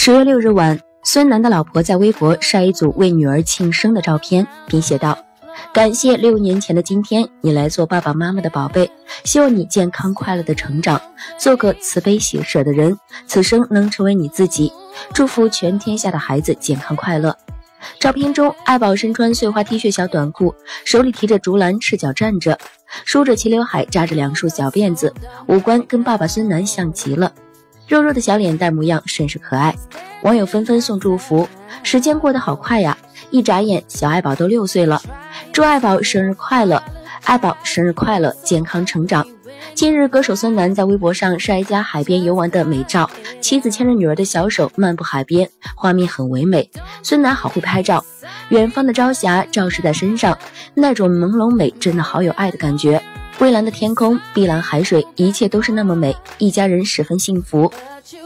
10月6日晚，孙楠的老婆在微博晒一组为女儿庆生的照片，并写道：感谢6年前的今天，你来做爸爸妈妈的宝贝，希望你健康快乐的成长，做个慈悲喜舍的人，此生能成为你自己，祝福全天下的孩子健康快乐。照片中，爱宝身穿碎花 T 恤小短裤，手里提着竹篮，赤脚站着，梳着齐刘海，扎着2束小辫子，五官跟爸爸孙楠像极了，肉肉的小脸蛋模样甚是可爱。网友纷纷送祝福，时间过得好快呀，一眨眼小爱宝都6岁了，祝爱宝生日快乐，爱宝生日快乐，健康成长。近日，歌手孙楠在微博上晒一家海边游玩的美照，妻子牵着女儿的小手漫步海边，画面很唯美。孙楠好会拍照，远方的朝霞照射在身上，那种朦胧美真的好有爱的感觉。蔚蓝的天空，碧蓝海水，一切都是那么美，一家人十分幸福。